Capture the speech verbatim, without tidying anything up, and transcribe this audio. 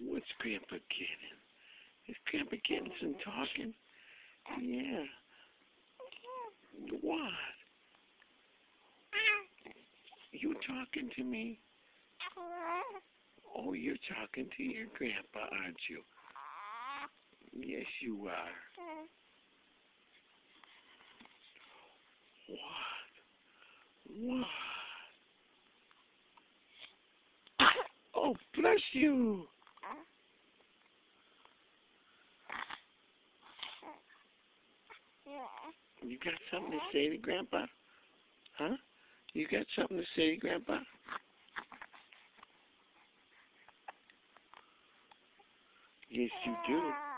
What's Grandpa getting? Is Grandpa getting some talking? Yeah. What? You talking to me? Oh, you're talking to your grandpa, aren't you? Yes, you are. What? What? Oh, bless you. You got something to say to Grandpa? Huh? You got something to say to Grandpa? Yes, you do.